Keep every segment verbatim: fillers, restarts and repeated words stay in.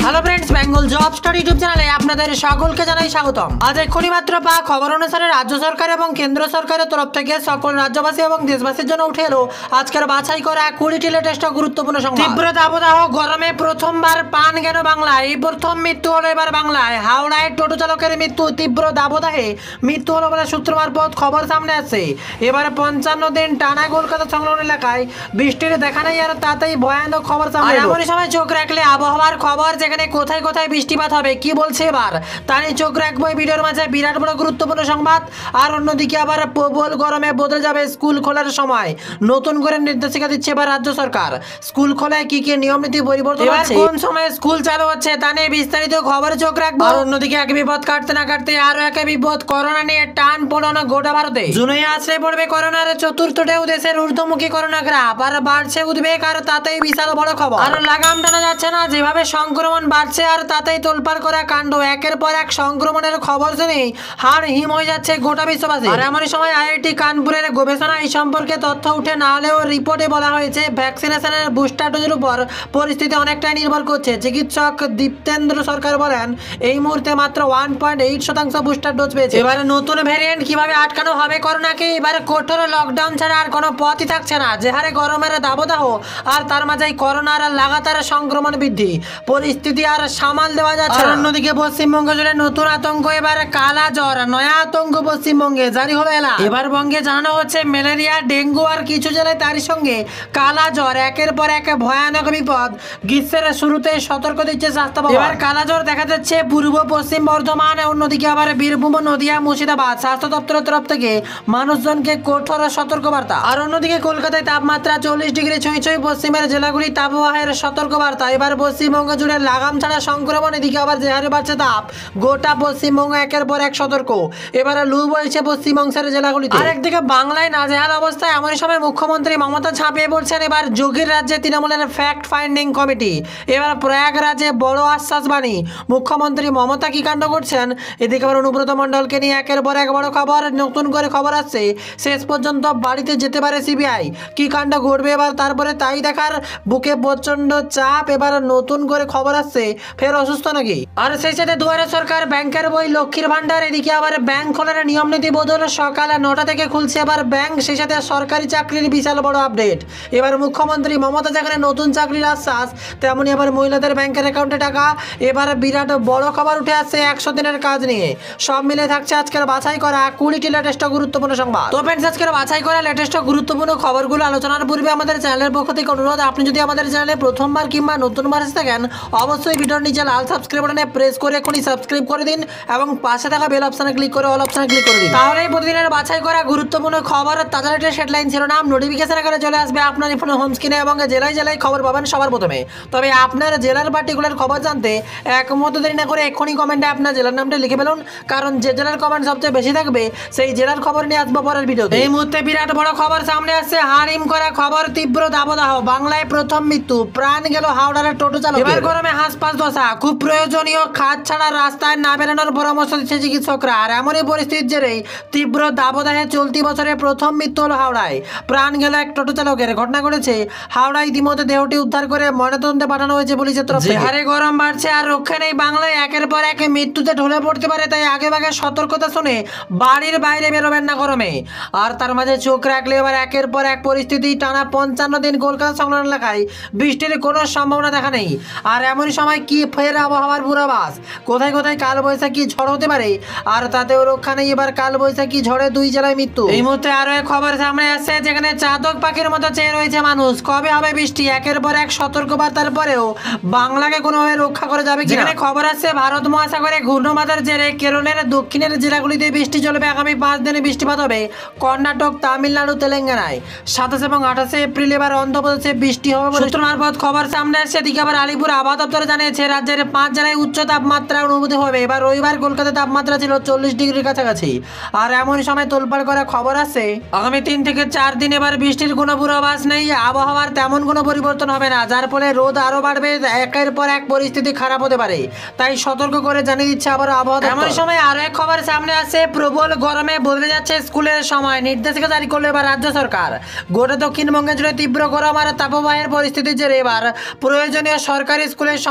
Hello friends, Bengal job star YouTube चैनले आपनादेर सकलके जानाई स्वागतम। आज एखुनी मात्र पाওয়া खबर अनुसारे राज्य सरकार और केंद्र सरकारेर तरफ थेके सकल राज्यबासी और देशबासीर जन्य उठे एलो आजकेर बाछाई करा कुड़िटी लेटेस्ट गुरुत्वपूर्ण संबाद। तीव्र दाबदाह गरमे प्रथमबार प्राण गेल बांगलाय। এই প্রথম মৃত্যু হলো এবার বাংলায়। হাওড়ায় টোটো চালকের মৃত্যু তীব্র দাবদাহে মৃত্যু হলো বলে সূত্র মারফত খবর সামনে আসছে। এবার পঞ্চান্ন দিন টানা কলকাতা সংলগ্ন এলাকায় বৃষ্টির দেখা নেই আর তাতেই ভয়ানক খবর সামনে এলো। এমন সময় চোখ রাখলে আবহাওয়ার খবর যেখানে কোথায় কোথায় বৃষ্টিপাত হবে কি বলছে এবার তা নিয়ে চোখ রাখবো ভিডিওর মাঝে। বিরাট বড় গুরুত্বপূর্ণ সংবাদ। আর অন্যদিকে আবার প্রবল গরমে বদলে যাবে স্কুল খোলার সময়। নতুন করে নির্দেশিকা দিচ্ছে এবার রাজ্য সরকার। স্কুল খোলায় কি কি নিয়ম নীতি পরিবর্তন হচ্ছে, কোন সময় স্কুল চালু হচ্ছে তা নিয়ে বিস্তারিত খবরে চোখ রাখবো। আর অন্যদিকে এক বিপদ কাটতে না কাটতে আরো এক বিপদ, করোনা নিয়ে টান পড়ানো গোটা ভারতে। জুনে আছড়ে পড়বে করোনার চতুর্থ ঢেউ। দেশের ঊর্ধ্বমুখী করোনা গ্রাফ আর বাড়ছে উদ্বেগ আর তাতেই বিশাল বড় খবর। আর লাগাম টানা যাচ্ছে না, যেভাবে সংক্রমণ বাড়ছে আর তাতেই তোলপাড় করা কাণ্ড। একের পর এক সংক্রমণের খবর শুনে হাড় হিম হয়ে যাচ্ছে গোটা বিশ্ববাসী। আর এমন সময় আইআইটি কানপুরের গবেষণা এই সম্পর্কে তথ্য উঠে না হলেও রিপোর্টে বলা হয়েছে ভ্যাকসিনেশনের বুস্টার ডোজের উপর পরিস্থিতি অনেকটাই নির্ভর করছে। চিকিৎসক দীপ্তেন্দ্র সরকার বলেন এই মুহূর্তে মাত্র ওয়ান পয়েন্ট এইট শতাংশ বুস্টার ডোজ পেয়েছে। এবারে নতুন ভ্যারিয়েন্ট কিভাবে আটকানো হবে করোনাকে, এবারে কঠোর লকডাউন ছাড়া আর কোনো পথই থাকছে না। যে হারে গরমের দাবদাহ আর তার মাঝেই করোনার লাগাতার সংক্রমণ বৃদ্ধি, পরিস্থিতি আর সামাল দেওয়া যাচ্ছে। অন্যদিকে পশ্চিমবঙ্গ জুড়ে নতুন আতঙ্ক, এবার কালা জ্বর নয়া আতঙ্ক পশ্চিমবঙ্গে জারি হলো এলা। এবার বঙ্গে জানানো হচ্ছে ম্যালেরিয়া ডেঙ্গু আর কিছু জেলায় তারই সঙ্গে কালা জ্বর। একের পর এক ভয়ানক বিপদ। গ্রীষ্মের শুরুতে সতর্ক দিচ্ছে স্বাস্থ্য বিভাগ। এবার কালা জ্বর দেখা যাচ্ছে পূর্ব পশ্চিম বর্ধমান, অন্যদিকে আবার বীরভূম, নদিয়া, মুর্শিদাবাদ। স্বাস্থ্য দপ্তরের তরফ থেকে মানুষজনকে কঠোর সতর্কবার্তা। আর অন্যদিকে কলকাতায় তাপমাত্রা চল্লিশ ডিগ্রি ছুঁই ছুঁই, পশ্চিমের জেলাগুলি তাপপ্রবাহের সতর্কবার্তা। এবার পশ্চিমবঙ্গ জুড়ে লাগাম ছাড়া সংক্রমণ, এদিকে আবার যে হারে বাড়ছে তাপ, গোটা পশ্চিমবঙ্গ একের পর এক সতর্ক। এবারে লু বইছে পশ্চিমবঙ্গের জেলাগুলিতে। আর একদিকে বাংলায় নাজেহাল অবস্থা। এমন সময় মুখ্যমন্ত্রী মমতা ঝাঁপিয়ে পড়ছেন এবার যোগীর রাজ্যে তৃণমূলের ফ্যাক্ট ফাইন্ডিং কমিটি। এবার প্রয়াগরাজে বড় আশ্বাস বাণী। মুখ্যমন্ত্রী মমতা কি কাণ্ড করছেন, এদিকে আবার অনুব্রত মণ্ডলকে নিয়ে একের পর এক বড় খবর। নতুন করে খবর আসছে শেষ পর্যন্ত বাড়িতে যেতে পারে সিবিআই। কি কাণ্ড ঘটবে এবার তারপরে তাই দেখার। বুকে প্রচন্ড চাপ। এবার নতুন করে খবর আসছে ফের অসুস্থ নাকি। আর সেই সাথে দুয়ারে সরকার, ব্যাংকের বই, লক্ষ্মীর ভান্ডার। এদিকে আবার ব্যাংক খোলার নিয়ম নীতি বদল। সকাল নটা থেকে খুলছে এবার ব্যাংক। সেই সাথে সরকারি চাকরির বিশাল বড় আপডেট। এবার মুখ্যমন্ত্রী মমতা যেখানে নতুন চাকরির আশ্বাস, তেমনি এবার মহিলাদের ব্যাংকের অ্যাকাউন্টে টাকা। এবার বিরাট বড় খবর উঠে আসছে একশো দিনের কাজ নিয়ে। সব মিলে থাকছে আজকের বাছাই করা কুড়িটি লেটেস্ট গুরুত্বপূর্ণ সংবাদ। তো ফ্রেন্ডস, আজকের বাছাই করা লেটেস্ট গুরুত্বপূর্ণ খবরগুলো আলোচনার পূর্বে আমাদের চ্যানেলের পক্ষ থেকে অনুরোধ, আপনি যদি আমাদের চ্যানেলে প্রথমবার কিংবা নতুনবার এসে থাকেন অবশ্যই ভিডিওর নিচে লাল সাবস্ক্রাইব বাটনে প্রেস করে এখনই সাবস্ক্রাইব করে দিন এবং পাশে থাকা বেল অপশনে ক্লিক করে অল অপশনে ক্লিক করে দিন। তাহলে প্রতিদিনের বাছাই করা গুরুত্বপূর্ণ খবর তাজা লেটেস্ট হেডলাইন শিরোনাম নোটিফিকেশন আকারে চলে আসবে আপনার ফোনে হোম স্ক্রিনে এবং জেলায় জেলায় খবর পাবেন সবার প্রথমে। তবে আপনার জেলার পার্টিকুলার খবর জানতে এক মুহূর্ত দেরি না করে এখনই কমেন্টে আপনার জেলার নামটা লিখে ফেলুন, কারণ যে জেলার কমেন্ট সবচেয়ে বেশি থাকবে সেই জেলার খবর নিয়ে আসবো পরের ভিডিওতে। এই মুহূর্তে বিরাট বড় খবর সামনে আসছে। হারিম করা খবর, তীব্র দাবদাহ, বাংলায় প্রথম মৃত্যু, প্রাণ গেল হাওড়ার টোটো চালক। এবার গরমে হাসপাস দশা, খুব প্রয়োজনীয় খাত ছাড়া রাস্তায় না বেরোনোর পরামর্শ দিচ্ছে চিকিৎসকরা। আর এমনই পরিস্থিতির জেরেই তীব্র দাবদাহে চলতি বছরে প্রথম মৃত্যু হলো হাওড়ায়, প্রাণ গেল এক টোটো চালকের। ঘটনা ঘটেছে হাওড়ায়। ইতিমধ্যে দেহটি উদ্ধার করে ময়নাতদন্তে পাঠানো হয়েছে পুলিশের তরফ থেকে। হারে গরম বাড়ছে আর রক্ষা নেই বাংলায়। একের পর এক মৃত্যুতে ঢলে পড়তে পারে, তাই আগে ভাগে সতর্কতা শুনে বাড়ির বাইরে বেরোবেন না গরমে। আর তার মাঝে চোখ রাখলে এবার একের পর এক পরিস্থিতি। টানা পঞ্চান্ন দিন কলকাতা সংলগ্ন এলাকায় বৃষ্টির কোনো সম্ভাবনা দেখা নেই। আর এমনই সময় কি ফের আবহাওয়ার পূর্বাভাস, কোথায় কোথায় কাল বৈশাখী ঝড় হতে পারে আর তাতেও রক্ষা নেই। এবার কাল বৈশাখী ঝড়ে দুই জেলায় মৃত্যু। এই মুহূর্তে আরো এক খবর সামনে আসছে, যেখানে চাতক পাখির মতো চেয়ে রয়েছে মানুষ কবে হবে বৃষ্টি। একের পর এক সতর্কবার্তার পরেও বাংলাকে কোনোভাবে রক্ষা করা যাবে কি? যেখানে খবর আসছে ভারত মহাসাগরে ঘূর্ণবাতার জেরে কেরলের দক্ষিণের জেলাগুলিতে বৃষ্টি চলবে। আগামী পাঁচ দিনে বৃষ্টিপাত হবে কর্ণাটক, তামিলনাড়ু, তেলেঙ্গানায়। সাতাশ এবং আঠাশে এপ্রিল এবার অন্ধ্রপ্রদেশে বৃষ্টি হবে বলে সূত্র মারফত খবর সামনে আসছে। এদিকে আবার আলিপুর আবহাওয়া দপ্তর জানিয়েছে রাজ্যের পাঁচ জেলায় উচ্চ তাপমাত্রা অনুভূতি হবে। এবার রবিবার কলকাতার তাপমাত্রা ছিল চল্লিশ ডিগ্রির কাছাকাছি। আর এমন সময় তোলপাড় করা খবর আছে আগামী তিন থেকে চার দিন এবার বৃষ্টির কোনো পূর্বাভাস নেই। আবহাওয়ার তেমন কোনো পরিবর্তন হবে না, যার ফলে রোদ আরো বাড়বে। একের পর এক পরিস্থিতি খারাপ হতে পারে, তাই সতর্ক করে জানিয়ে দিচ্ছে আবার আবহাওয়া। এমন সময় আরো এক খবর সামনে আসছে, প্রবল গরমে বদলে যাচ্ছে স্কুলের সময়। নির্দেশিকা জারি করলো এবার রাজ্য সরকার। গোটা দক্ষিণবঙ্গে জুড়ে তীব্র গরম আর তাপপ্রবাহের পরিস্থিতির জেরে এবার প্রয়োজনীয় সরকারি স্কুলের সময়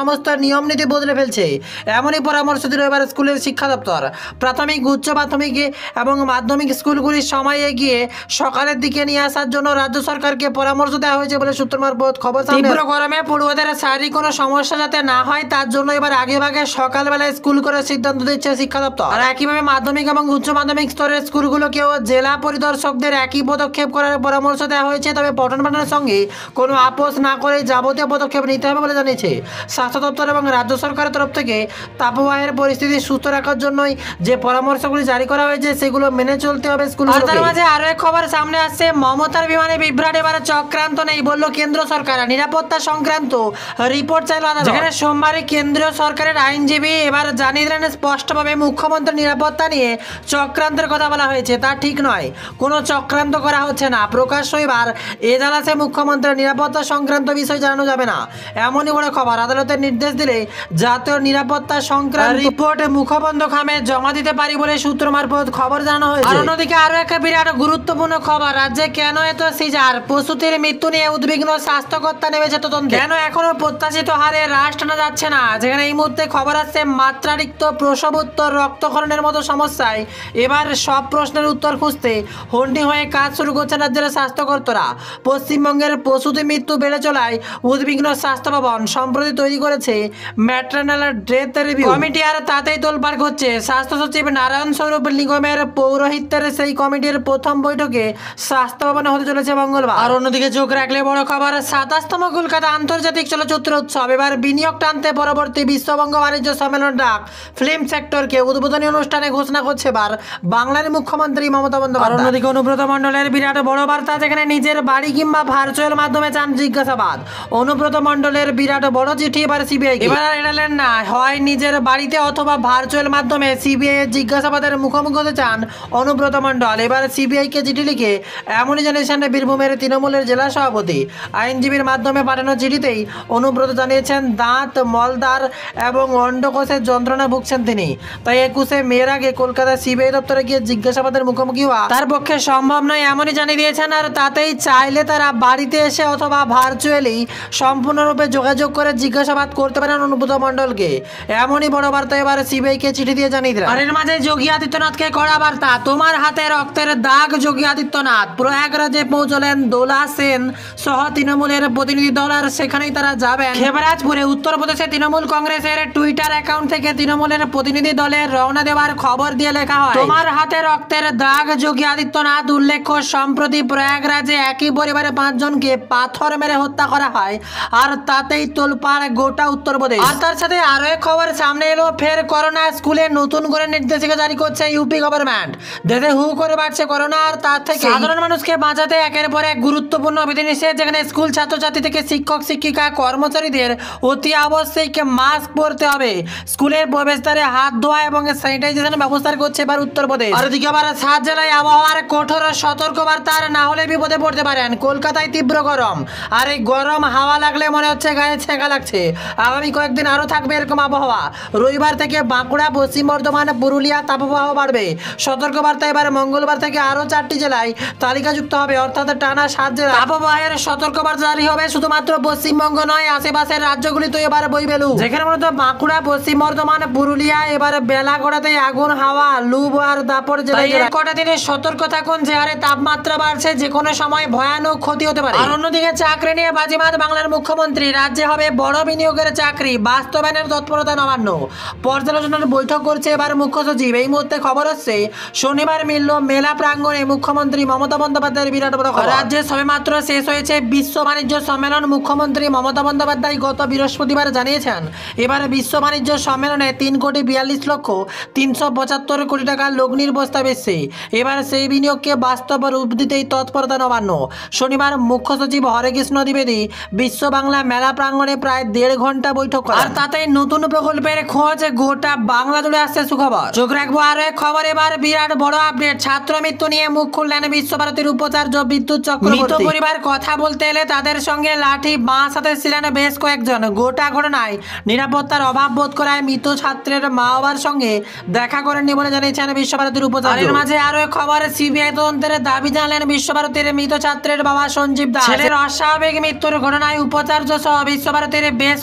সমস্ত নিয়ম নীতি বদলে ফেলছে। এমনই পরামর্শ দিল এবার স্কুলের শিক্ষা দপ্তর। প্রাথমিক, উচ্চ প্রাথমিক এবং মাধ্যমিক স্কুলগুলির সময় এগিয়ে সকালের দিকে নিয়ে আসার জন্য রাজ্য সরকারকে পরামর্শ দেওয়া হয়েছে বলে সূত্র মারফত খবর। তীব্র গরমে পড়ুয়াদের শারীরিক কোনো সমস্যা যাতে না হয় তার জন্য এবার আগে ভাগে সকালবেলায় স্কুল করার সিদ্ধান্ত দিচ্ছে শিক্ষা দপ্তর। আর একইভাবে মাধ্যমিক এবং উচ্চ মাধ্যমিক স্তরের স্কুলগুলোকেও জেলা পরিদর্শকদের একই পদক্ষেপ করার পরামর্শ দেওয়া হয়েছে। তবে পঠন পাঠনের সঙ্গে কোনো আপোষ না করে যাবতীয় পদক্ষেপ নিতে হবে বলে জানিয়েছে স্বাস্থ্য দপ্তর এবং রাজ্য সরকারের তরফ থেকে। তাপবাহের পরিস্থিতি সুস্থ রাখার জন্যই যে পরামর্শগুলি জারি করা হয়েছে সেগুলো মেনে চলতে হবে স্কুলগুলোকে। তার মাঝে আরো এক খবর সামনে আসছে, মমতার বিমানে বিভ্রাট, এবারে চক্রান্ত নেই বলল কেন্দ্র সরকার। নিরাপত্তা সংক্রান্ত রিপোর্ট চাইল আদালত, যেখানে সোমবারে কেন্দ্রীয় সরকারের আইনজীবী এবার জানিয়ে দিলেন স্পষ্টভাবে মুখ্যমন্ত্রীর নিরাপত্তা নিয়ে চক্রান্তের কথা বলা হয়েছে তা ঠিক নয়, কোনো চক্রান্ত করা হচ্ছে না। প্রকাশ্য এবার এজালাসে মুখ্যমন্ত্রীর নিরাপত্তা সংক্রান্ত বিষয় জানানো যাবে না, এমনই বড় খবর। আদালতের নির্দেশ দিলে জাতীয় নিরাপত্তা সংক্রান্ত রিপোর্ট মুখবন্ধ খামে জমা দিতে পারি বলে সূত্র মারফত খবর জানানো হয়েছে। আর অন্যদিকে আরো একটা বিরাট গুরুত্বপূর্ণ খবর, রাজ্যে কেন এত সিজার, প্রসূতির মৃত্যু নিয়ে উদ্বিগ্ন স্বাস্থ্যকর্তা নেমেছে তদন্তে। কেন এখনো প্রত্যাশিত হারে হ্রাস টানা যাচ্ছে না, যেখানে এই মুহূর্তে খবর আসছে মাত্রাতিরিক্ত প্রসবোত্তর রক্তক্ষরণের মতো সমস্যায় এবার সব প্রশ্নের উত্তর খুঁজতে হন্ডি হয়ে কাজ শুরু করছেন রাজ্যের স্বাস্থ্যকর্তারা। পশ্চিমবঙ্গের প্রসূতি মৃত্যু বেড়ে চলায় উদ্বিগ্ন স্বাস্থ্য ভবন সম্প্রতি তৈরি করেছে ম্যাট্রানাল ডেথ রিভিউ কমিটি, আর তাতেই তোলপাড় হচ্ছে। স্বাস্থ্য সচিব নারায়ণ স্বরূপ নিগমের পৌরোহিত্যের সেই কমিটির প্রথম বৈঠকে স্বাস্থ্য ভবনে হতে চলেছে মঙ্গলবার। আর অন্যদিকে চোখ রাখলে বড় খবর, সাতাশতম কলকাতা আন্তর্জাতিক চলচ্চিত্র উৎসব এবার বিনিয়োগ টানতে পরবর্তী বিশ্ববঙ্গ বাণিজ্য সম্মেলন ডাক ফিল্ম সেক্টরকে উদ্বোধনী অনুষ্ঠানে ঘোষণা করছে এবার বাংলার মুখ্যমন্ত্রী মমতা বন্দ্যোপাধ্যায়। অন্যদিকে অনুব্রত মণ্ডলের বিরাট বড় বার্তা, যেখানে নিজের বাড়ি কিংবা ভার্চুয়াল মাধ্যমে চান জিজ্ঞাসাবাদ। অনুব্রত মণ্ডলের বিরাট বড় চিঠি এবার সিবিআই। এবার আর এড়ালেন না, হয় নিজের বাড়িতে অথবা ভার্চুয়াল মাধ্যমে সিবিআই এর জিজ্ঞাসাবাদের মুখোমুখি হতে চান অনুব্রত মণ্ডল। এবার সিবিআই কে চিঠি লিখে এমনই জানিয়েছেন বীরভূমের তৃণমূলের জেলা সভাপতি। আইনজীবীর মাধ্যমে পাঠানো চিঠিতেই অনুব্রত জানিয়েছেন দাঁত, মলদ্বার এবং অন্ডকোষের যন্ত্রণা ভুগছেন তিনি। তাই একুশে মেয়ের আগে কলকাতা সিবিআই দপ্তরে গিয়ে জিজ্ঞাসাবাদের মুখোমুখি হওয়া তার পক্ষে সম্ভব নয়, এমনই জানিয়ে দিয়েছেন। আর তাতেই চাইলে তারা বাড়িতে এসে অথবা ভার্চুয়ালি সম্পূর্ণরূপে যোগাযোগ করে জিজ্ঞাসাবাদ করতে পারেন অনুব্রত মণ্ডলকে। এমনই বড় বার্তা এবার সিবিআই কে চিঠি দিয়ে জানিয়ে দিলেন। আর এর মাঝে যোগী আদিত্যনাথকে কড়া বার্তা, তোমার হাতে রক্তের দাগ যোগী আদিত্যনাথ। প্রয়াগরাজে পৌঁছলেন দোলা সেন সহ তৃণমূলের প্রতিনিধি দল, আর সেখানেই তারা যাবেন খেবরাজপুরে। উত্তরপ্রদেশে তৃণমূল কংগ্রেসের টুইটার অ্যাকাউন্ট থেকে তৃণমূলের প্রতিনিধি দলের রওনা দেওয়ার খবর দিয়ে লেখা হয়, তোমার হাতে রক্তের দাগ যোগী আদিত্যনাথ। উল্লেখ্য, সম্প্রতি প্রয়াগরাজে একই পরিবারে পাঁচজনকে পাথর মেরে হত্যা করা হয়, আর তাতেই তোলপাড় গোটা উত্তরপ্রদেশ। আর তার সাথে আরো এক খবর সামনে এলো, ফের করোনা স্কুলে নতুন করে নির্দেশিকা জারি করছে ইউপি গভর্নমেন্ট। দেশে হু করে বাড়ছে করোনা, আর তার থেকে সাধারণ মানুষকে বাঁচাতে একের পর এক গুরুত্বপূর্ণ বিধিনিষেধ, যেখানে স্কুল ছাত্রছাত্রী থেকে শিক্ষক শিক্ষিকা কর্মচারীদের অতি আবশ্যিক মাস্ক পরতে হবে। স্কুলের প্রবেশদ্বারে হাত ধোয়া এবং স্যানিটাইজেশন ব্যবস্থা করছে এবার উত্তরপ্রদেশ। আর এদিকে আবার সাত জেলায় আবহাওয়ার কঠোর সতর্কবার্তা, না হলে বিপদে পড়তে পারেন। কলকাতায় তীব্র গরম, আর এই গরম হাওয়া লাগলে মনে হচ্ছে গায়ে ছেঁকা লাগছে। আগামী কয়েকদিন আরো থাকবে এরকম আবহাওয়া। রবিবার থেকে বাঁকুড়া, পশ্চিম বর্ধমান, পুরুলিয়া তাপপ্রবাহ বাড়বে। সতর্কবার্তা এবার মঙ্গলবার থেকে আরো চারটি জেলায় তালিকাযুক্ত হবে, অর্থাৎ টানা সাত জেলা তাপপ্রবাহের সতর্কবার্তা জারি হবে। শুধুমাত্র পশ্চিমবঙ্গ নয়, আশেপাশের রাজ্যগুলিতে এবার বইবে লু, যেখানে মূলত বাঁকুড়া, পশ্চিম বর্ধমান, পুরুলিয়া এবার বেলা গড়াতে আগুন হাওয়া, লু আর দাপর জেলায় কটা দিনে সতর্ক থাকুন, যে হারে তাপমাত্রা বাড়ছে যে কোনো সময় ভয়ানক ক্ষতি হতে পারে। আর অন্যদিকে চাকরি নিয়ে বাজিমাত বাংলার মুখ্যমন্ত্রী, রাজ্যে হবে বড় বিনিয়োগের চাকরি, বাস্তবায়নের তৎপরতা নবান্ন। পর্যালোচনার বৈঠক করছে এবার মুখ্য সচিব। এই মুহূর্তে খবর হচ্ছে শনিবার মিলল মেলা প্রাঙ্গণে মুখ্যমন্ত্রী মমতা বন্দ্যোপাধ্যায়ের বিরাট বড় খবর। রাজ্যে সবেমাত্র শেষ হয়েছে বিশ্ব বাণিজ্য সম্মেলন। মুখ্যমন্ত্রী মমতা বন্দ্যোপাধ্যায় গত বৃহস্পতিবার জানিয়েছেন, এবার বিশ্ব বাণিজ্য সম্মেলনে তিন কোটি বিয়াল্লিশ লক্ষ তিনশো পঁচাত্তর কোটি টাকার লগ্নির প্রস্তাব এসছে। এবার সেই বিনিয়োগকে বাস্তব রূপ দিতেই তৎপরতা নবান্ন। শনিবার মুখ্য সচিব হরেকৃষ্ণ দ্বিবেদী বিশ্ব বাংলা মেলা প্রাঙ্গণে প্রায় দেড় ঘন্টা বৈঠক করেন, আর তাতেই নতুন প্রকল্পের খোঁজ গোটা বাংলা জুড়ে আসছে সুখবর। চোখ রাখবো আরো এক খবর, এবার বিরাট বড় আপডেট, ছাত্র মৃত্যু নিয়ে মুখ খুললেন বিশ্বভারতীর উপাচার্য বিদ্যুৎ চক্রবর্তী। পরিবার কথা বলতে এলে তাদের সঙ্গে লাঠি বাঁশ হাতে ছিলেন বেশ কয়েকজন। গোটা ঘটনায় নিরাপত্তার অভাব বোধ করায় মৃত ছাত্রের মা বাবার সঙ্গে দেখা করেননি বলে জানিয়েছেন বিশ্বভারতীর উপাচার্য। এর মাঝে আরো এক খবর, সিবিআই তদন্তের দাবি জানালেন বিশ্বভারতীর মৃত ছাত্রের বাবা সঞ্জীব দাস। ছেলের অস্বাভাবিক মৃত্যুর ঘটনায় উপাচার্য সহ বিশ্বভারতীর বেশ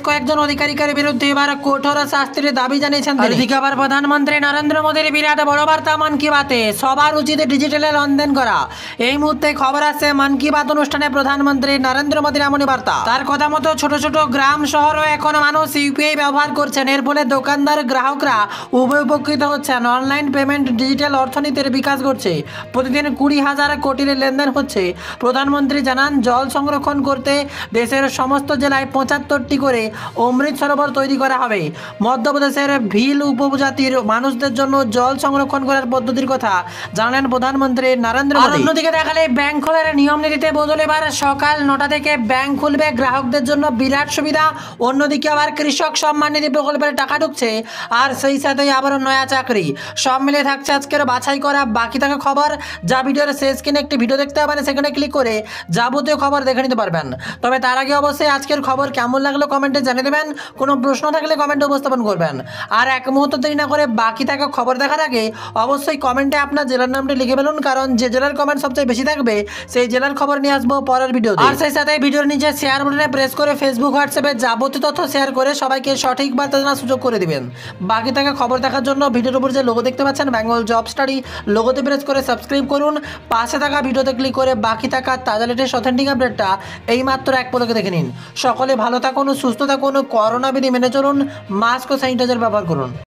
কয়েকজন অধিকারিকের বিরুদ্ধে এবার কঠোর শাস্তির দাবি জানিয়েছেন তিনি। এদিকে আবার প্রধানমন্ত্রী নরেন্দ্র মোদীর বিরাট বড় বার্তা মন কি বাতে, সবার উচিত ডিজিটালে লেনদেন করা। এই মুহূর্তে খবর আসছে মন কি বাত অনুষ্ঠানে প্রধানমন্ত্রী নরেন্দ্র মোদীর এমনই বার্তা। তার কথা মতো ছোট ছোট গ্রাম শহরও এখন মানুষ ইউপিআই ব্যবহার করছেন। এর ফলে দোকানদার গ্রাহকরা উভয় উপকৃত হচ্ছেন। অনলাইন পেমেন্ট ডিজিটাল অর্থনীতির বিকাশ ঘটছে। প্রতিদিন কুড়ি হাজার কোটির লেনদেন হচ্ছে। প্রধানমন্ত্রী জানান, জল সংরক্ষণ করতে দেশের সমস্ত জেলায় পঁচাত্তরটি করে অমৃত সরোবর তৈরি করা হবে। মধ্যপ্রদেশের ভিল উপজাতির মানুষদের জন্য জল সংরক্ষণ করার পদ্ধতির কথা জানালেন প্রধানমন্ত্রী নরেন্দ্র মোদী। অন্যদিকে দেখালে ব্যাংক খোলার নিয়ম নীতিতে বদল, এবার সকাল নটা থেকে ব্যাংক খুলবে, গ্রাহকদের জন্য বিরাট সুবিধা। অন্যদিকে আবার কৃষক সম্মান নিধি প্রকল্পের টাকা ঢুকছে, আর সেই সাথেই আবারও নয়া চাকরি। সব মিলে থাকছে আজকের বাছাই করা বাকি থাকা খবর, যা ভিডিওর শেষ কিনে একটি ভিডিও দেখতে পাবেন, সেখানে ক্লিক করে যাবতীয় খবর দেখে নিতে পারবেন। তবে তার আগে অবশ্যই আজকের খবর কেমন লাগলো কমেন্টে জানিয়ে দেবেন। কোনো প্রশ্ন থাকলে কমেন্টে উপস্থাপন করবেন। আর এক মুহূর্ত দেরি না করে বাকি থাকা খবর দেখার আগে অবশ্যই কমেন্টে আপনার জেলার নামটি লিখে ফেলুন, কারণ যে জেলার কমেন্ট সবচেয়ে বেশি থাকবে সেই জেলার খবর নিয়ে আসবো পরের ভিডিওতে। আর সেই সাথে ভিডিওর নিচে শেয়ার বাটনে প্রেস করে ফেসবুক হোয়াটসঅ্যাপে যাবতীয় তথ্য শেয়ার করে সবাইকে সঠিক বার্তা জানার সুযোগ করে দিবেন। বাকি থাকা খবর দেখার জন্য ভিডিওর উপর যে লোগো দেখতে পাচ্ছেন বেঙ্গল জব স্টাডি, লোগোতে প্রেস করে সাবস্ক্রাইব করুন। পাশে থাকা ভিডিওতে ক্লিক করে বাকি থাকা তাজা লেটেস্ট অথেন্টিক আপডেটটা এই মাত্র এক পলকে দেখে নিন। সকলে ভালো থাকুন, সুস্থ থাকুন, করোনা বিধি মেনে চলুন, মাস্ক ও স্যানিটাইজার ব্যবহার করুন।